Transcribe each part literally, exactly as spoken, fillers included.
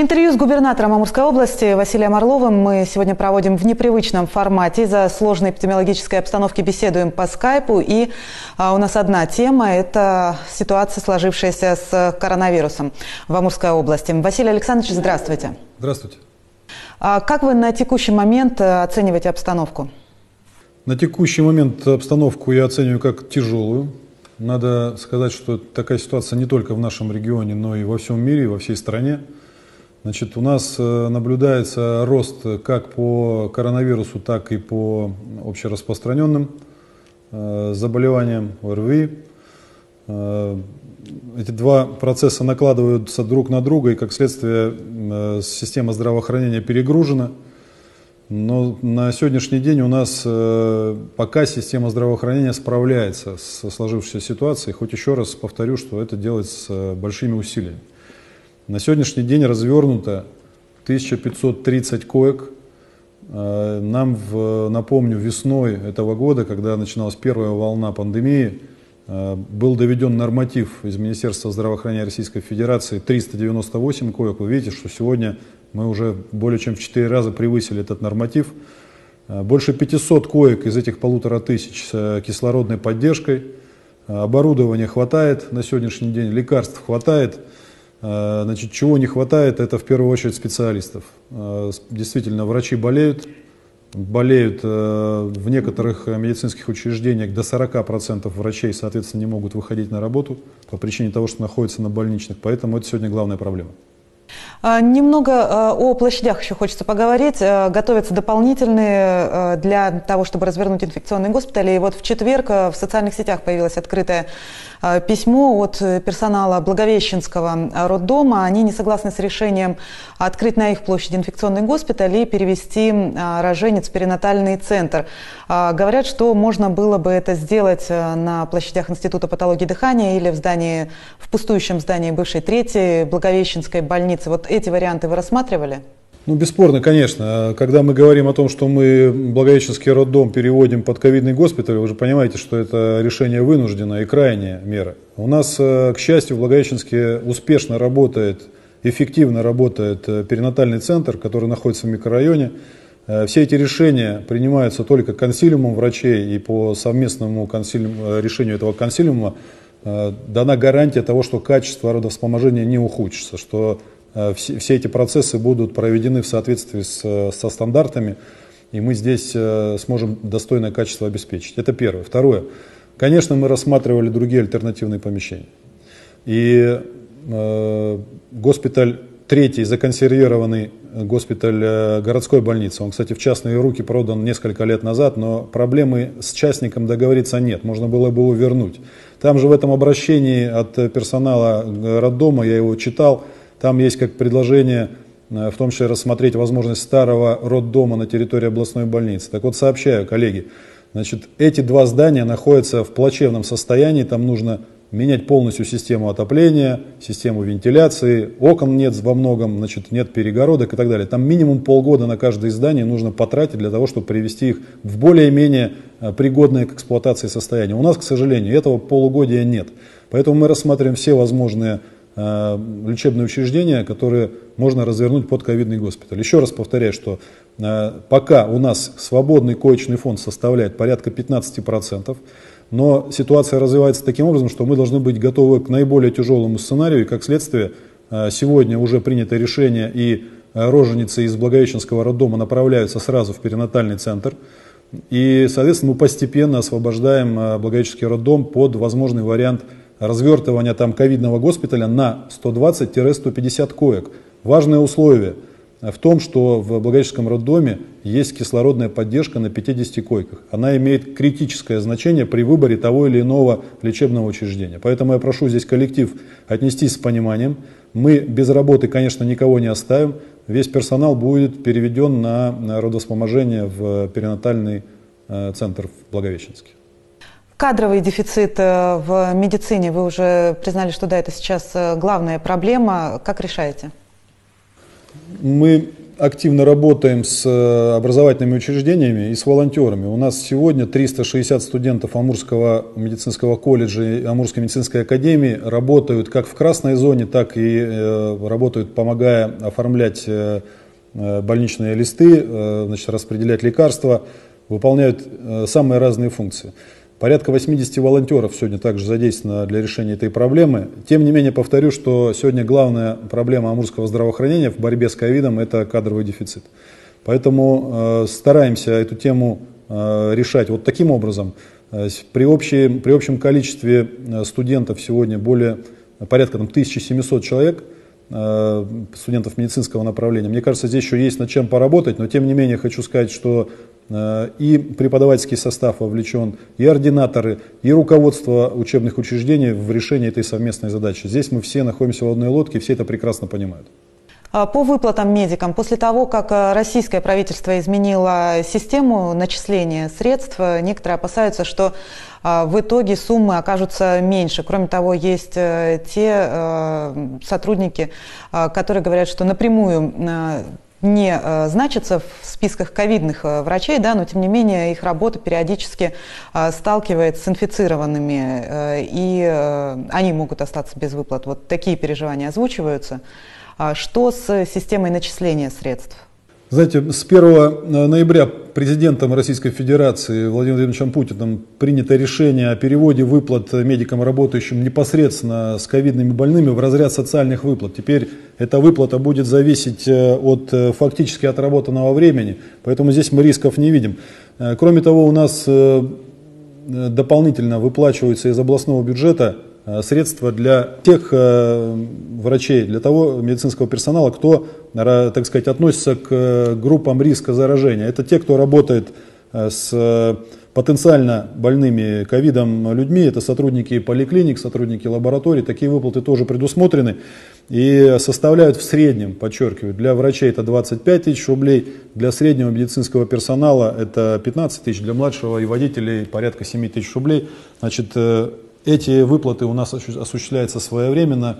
Интервью с губернатором Амурской области Василием Орловым мы сегодня проводим в непривычном формате. Из-за сложной эпидемиологической обстановки беседуем по скайпу. И а, у нас одна тема – это ситуация, сложившаяся с коронавирусом в Амурской области. Василий Александрович, здравствуйте. Здравствуйте. А как вы на текущий момент оцениваете обстановку? На текущий момент обстановку я оцениваю как тяжелую. Надо сказать, что такая ситуация не только в нашем регионе, но и во всем мире, во всей стране. Значит, у нас наблюдается рост как по коронавирусу, так и по общераспространенным заболеваниям ОРВИ. Эти два процесса накладываются друг на друга, и как следствие система здравоохранения перегружена. Но на сегодняшний день у нас пока система здравоохранения справляется с сложившейся ситуацией, хоть еще раз повторю, что это делается с большими усилиями. На сегодняшний день развернуто тысяча пятьсот тридцать коек. Нам, в, напомню, весной этого года, когда начиналась первая волна пандемии, был доведен норматив из Министерства здравоохранения Российской Федерации триста девяносто восемь коек. Вы видите, что сегодня мы уже более чем в четыре раза превысили этот норматив. Больше пятисот коек из этих полутора тысяч с кислородной поддержкой. Оборудования хватает на сегодняшний день, лекарств хватает. Значит, чего не хватает, это в первую очередь специалистов. Действительно, врачи болеют, болеют в некоторых медицинских учреждениях до сорока процентов врачей, соответственно, не могут выходить на работу по причине того, что находятся на больничных, поэтому это сегодня главная проблема. Немного о площадях еще хочется поговорить. Готовятся дополнительные для того, чтобы развернуть инфекционные госпитали. И вот в четверг в социальных сетях появилось открытое письмо от персонала Благовещенского роддома. Они не согласны с решением открыть на их площади инфекционный госпиталь и перевести роженец в перинатальный центр. Говорят, что можно было бы это сделать на площадях Института патологии дыхания или в здании, в пустующем здании бывшей третьей Благовещенской больницы. Вот эти варианты вы рассматривали? Ну, бесспорно, конечно. Когда мы говорим о том, что мы Благовещенский роддом переводим под ковидный госпиталь, вы же понимаете, что это решение вынужденное и крайняя мера. У нас, к счастью, в Благовещенске успешно работает, эффективно работает перинатальный центр, который находится в микрорайоне. Все эти решения принимаются только консилиумом врачей, и по совместному консилиуму, решению этого консилиума дана гарантия того, что качество родовспоможения не ухудшится, что все, все эти процессы будут проведены в соответствии с, со стандартами, и мы здесь сможем достойное качество обеспечить. Это первое. Второе. Конечно, мы рассматривали другие альтернативные помещения. И э, госпиталь третий, законсервированный госпиталь городской больницы, он, кстати, в частные руки продан несколько лет назад, но проблемы с частником договориться нет, можно было бы его вернуть. Там же в этом обращении от персонала роддома, я его читал, там есть как предложение, в том числе рассмотреть возможность старого роддома на территории областной больницы. Так вот, сообщаю, коллеги, значит, эти два здания находятся в плачевном состоянии, там нужно менять полностью систему отопления, систему вентиляции, окон нет во многом, значит, нет перегородок и так далее. Там минимум полгода на каждое здание нужно потратить для того, чтобы привести их в более-менее пригодное к эксплуатации состояние. У нас, к сожалению, этого полугодия нет. Поэтому мы рассматриваем все возможные э, лечебные учреждения, которые можно развернуть под ковидный госпиталь. Еще раз повторяю, что э, пока у нас свободный коечный фонд составляет порядка пятнадцати процентов, но ситуация развивается таким образом, что мы должны быть готовы к наиболее тяжелому сценарию, и как следствие сегодня уже принято решение, и роженицы из Благовещенского роддома направляются сразу в перинатальный центр, и, соответственно, мы постепенно освобождаем Благовещенский роддом под возможный вариант развертывания там ковидного госпиталя на сто двадцать — сто пятьдесят коек. Важное условие в том, что в Благовещенском роддоме есть кислородная поддержка на пятидесяти койках. Она имеет критическое значение при выборе того или иного лечебного учреждения. Поэтому я прошу здесь коллектив отнестись с пониманием. Мы без работы, конечно, никого не оставим. Весь персонал будет переведен на, на родовспоможение в перинатальный э, центр в Благовещенске. Кадровый дефицит в медицине, вы уже признали, что да, это сейчас главная проблема. Как решаете? Мы активно работаем с образовательными учреждениями и с волонтерами. У нас сегодня триста шестьдесят студентов Амурского медицинского колледжа и Амурской медицинской академии работают как в красной зоне, так и работают, помогая оформлять больничные листы, значит, распределять лекарства, выполняют самые разные функции. Порядка восьмидесяти волонтеров сегодня также задействовано для решения этой проблемы. Тем не менее, повторю, что сегодня главная проблема амурского здравоохранения в борьбе с ковидом – это кадровый дефицит. Поэтому э, стараемся эту тему э, решать вот таким образом. Э, при, общей, при общем количестве студентов сегодня более порядка там, тысячи семисот человек, э, студентов медицинского направления. Мне кажется, здесь еще есть над чем поработать, но тем не менее хочу сказать, что и преподавательский состав вовлечен, и ординаторы, и руководство учебных учреждений в решении этой совместной задачи. Здесь мы все находимся в одной лодке, все это прекрасно понимают. По выплатам медикам, после того, как российское правительство изменило систему начисления средств, некоторые опасаются, что в итоге суммы окажутся меньше. Кроме того, есть те сотрудники, которые говорят, что напрямую не э, значатся в списках ковидных э, врачей, да, но тем не менее их работа периодически э, сталкивается с инфицированными, э, и э, они могут остаться без выплат. Вот такие переживания озвучиваются. А что с системой начисления средств? Знаете, с первого ноября президентом Российской Федерации Владимиром Владимировичем Путиным принято решение о переводе выплат медикам, работающим непосредственно с ковидными больными, в разряд социальных выплат. Теперь эта выплата будет зависеть от фактически отработанного времени, поэтому здесь мы рисков не видим. Кроме того, у нас дополнительно выплачиваются из областного бюджета средства для тех э, врачей, для того медицинского персонала, кто, так сказать, относится к группам риска заражения. Это те, кто работает с потенциально больными ковидом людьми, это сотрудники поликлиник, сотрудники лабораторий. Такие выплаты тоже предусмотрены и составляют в среднем, подчеркиваю, для врачей это двадцать пять тысяч рублей, для среднего медицинского персонала это пятнадцать тысяч, для младшего и водителей порядка семь тысяч рублей. Значит, эти выплаты у нас осуществляются своевременно,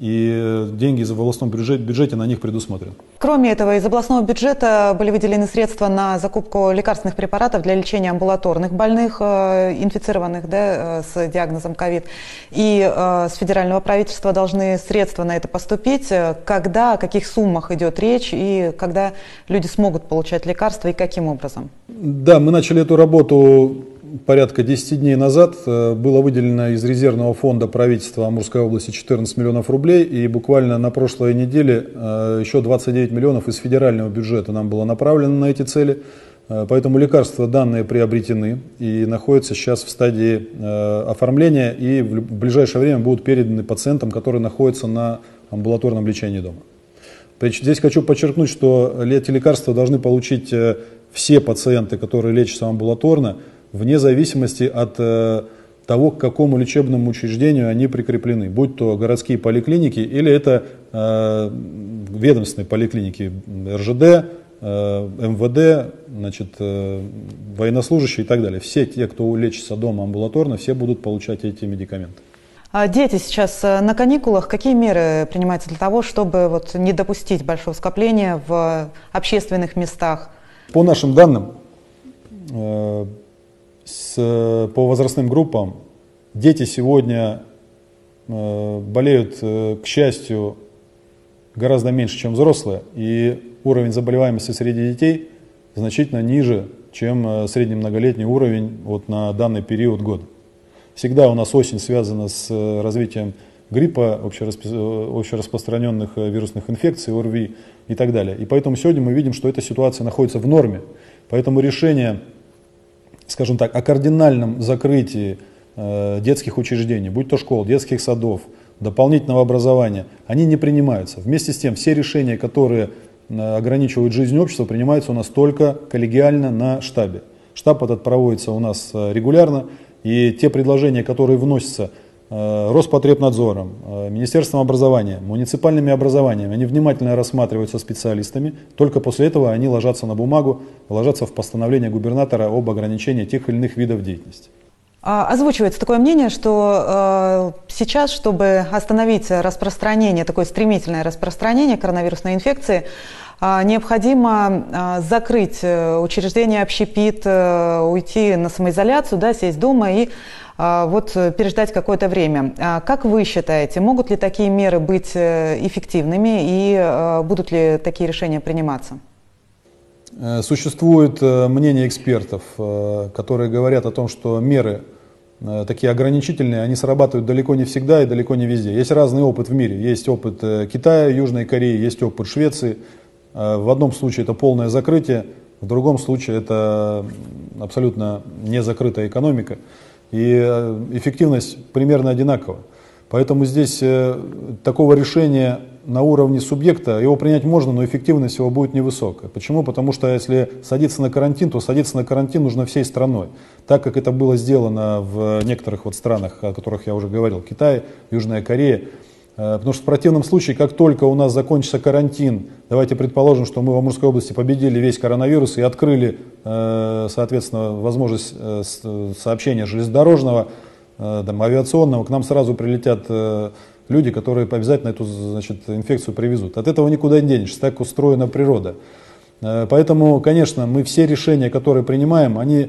и деньги из областного бюджета, бюджете на них предусмотрены. Кроме этого, из областного бюджета были выделены средства на закупку лекарственных препаратов для лечения амбулаторных больных, инфицированных, да, с диагнозом ковид. И э, с федерального правительства должны средства на это поступить. Когда, о каких суммах идет речь, и когда люди смогут получать лекарства, и каким образом? Да, мы начали эту работу порядка десяти дней назад. Было выделено из резервного фонда правительства Амурской области четырнадцать миллионов рублей, и буквально на прошлой неделе еще двадцать девять миллионов из федерального бюджета нам было направлено на эти цели. Поэтому лекарства данные приобретены и находятся сейчас в стадии оформления, и в ближайшее время будут переданы пациентам, которые находятся на амбулаторном лечении дома. Здесь хочу подчеркнуть, что эти лекарства должны получить все пациенты, которые лечатся амбулаторно, вне зависимости от э, того, к какому лечебному учреждению они прикреплены, будь то городские поликлиники или это э, ведомственные поликлиники эр жэ дэ, э, эм вэ дэ, значит, э, военнослужащие и так далее. Все те, кто лечится дома амбулаторно, все будут получать эти медикаменты. А дети сейчас на каникулах. Какие меры принимаются для того, чтобы вот, не допустить большого скопления в общественных местах? По нашим данным, э, С, по возрастным группам, дети сегодня э, болеют, э, к счастью, гораздо меньше, чем взрослые, и уровень заболеваемости среди детей значительно ниже, чем э, средний многолетний уровень вот, на данный период года. Всегда у нас осень связана с э, развитием гриппа, общерасп... общераспространенных э, вирусных инфекций, о эр ви и так далее. И поэтому сегодня мы видим, что эта ситуация находится в норме. Поэтому решение, скажем так, о кардинальном закрытии э, детских учреждений, будь то школ, детских садов, дополнительного образования, они не принимаются. Вместе с тем, все решения, которые э, ограничивают жизнь общества, принимаются у нас только коллегиально на штабе. Штаб этот проводится у нас э, регулярно, и те предложения, которые вносятся э, Роспотребнадзором, э, Министерством образования, муниципальными образованиями, они внимательно рассматриваются специалистами, только после этого они ложатся на бумагу, ложатся в постановление губернатора об ограничении тех или иных видов деятельности. Озвучивается такое мнение, что э, сейчас, чтобы остановить распространение, такое стремительное распространение коронавирусной инфекции, необходимо закрыть учреждение общепит, уйти на самоизоляцию, да, сесть дома и вот переждать какое-то время. Как вы считаете, могут ли такие меры быть эффективными и будут ли такие решения приниматься? Существует мнение экспертов, которые говорят о том, что меры такие ограничительные, они срабатывают далеко не всегда и далеко не везде. Есть разный опыт в мире. Есть опыт Китая, Южной Кореи, есть опыт Швеции. В одном случае это полное закрытие, в другом случае это абсолютно не закрытая экономика. И эффективность примерно одинакова. Поэтому здесь такого решения на уровне субъекта, его принять можно, но эффективность его будет невысокая. Почему? Потому что если садиться на карантин, то садиться на карантин нужно всей страной. Так как это было сделано в некоторых вот странах, о которых я уже говорил, Китай, Южная Корея. Потому что в противном случае, как только у нас закончится карантин, давайте предположим, что мы в Амурской области победили весь коронавирус и открыли, соответственно, возможность сообщения железнодорожного, там, авиационного, к нам сразу прилетят люди, которые обязательно эту, значит, инфекцию привезут. От этого никуда не денешься, так устроена природа. Поэтому, конечно, мы все решения, которые принимаем, они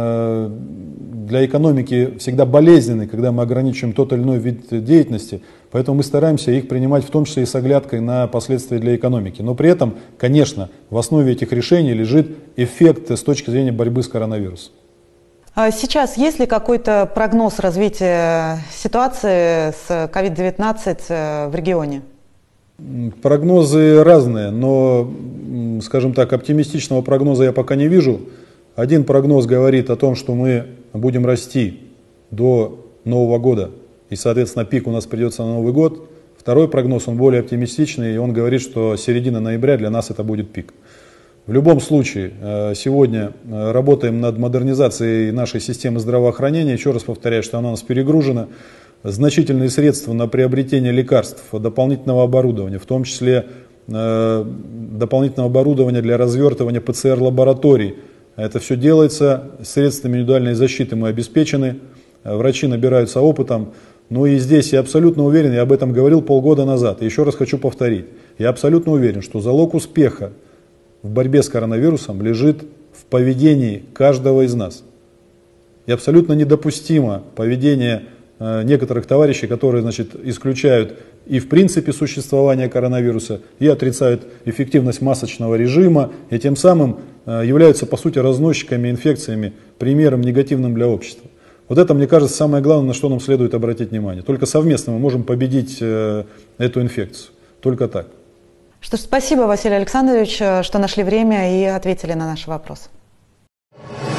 для экономики всегда болезненны, когда мы ограничиваем тот или иной вид деятельности. Поэтому мы стараемся их принимать в том числе и с оглядкой на последствия для экономики. Но при этом, конечно, в основе этих решений лежит эффект с точки зрения борьбы с коронавирусом. Сейчас есть ли какой-то прогноз развития ситуации с ковид девятнадцать в регионе? Прогнозы разные, но, скажем так, оптимистичного прогноза я пока не вижу. Один прогноз говорит о том, что мы будем расти до Нового года, и, соответственно, пик у нас придется на Новый год. Второй прогноз, он более оптимистичный, и он говорит, что середина ноября для нас это будет пик. В любом случае, сегодня работаем над модернизацией нашей системы здравоохранения. Еще раз повторяю, что она у нас перегружена. Значительные средства на приобретение лекарств, дополнительного оборудования, в том числе дополнительного оборудования для развертывания ПЦР-лабораторий. Это все делается, средствами индивидуальной защиты мы обеспечены, врачи набираются опытом. Ну и здесь я абсолютно уверен, я об этом говорил полгода назад, и еще раз хочу повторить, я абсолютно уверен, что залог успеха в борьбе с коронавирусом лежит в поведении каждого из нас. И абсолютно недопустимо поведение э, некоторых товарищей, которые, значит, исключают и в принципе существование коронавируса, и отрицают эффективность масочного режима, и тем самым э, являются по сути разносчиками инфекциями, примером негативным для общества. Вот это, мне кажется, самое главное, на что нам следует обратить внимание. Только совместно мы можем победить э, эту инфекцию. Только так. Что ж, спасибо, Василий Александрович, что нашли время и ответили на наши вопросы.